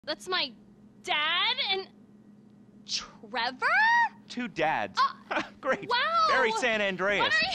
That's my dad and Trevor? 2 dads. Great. Wow. Very San Andreas. What are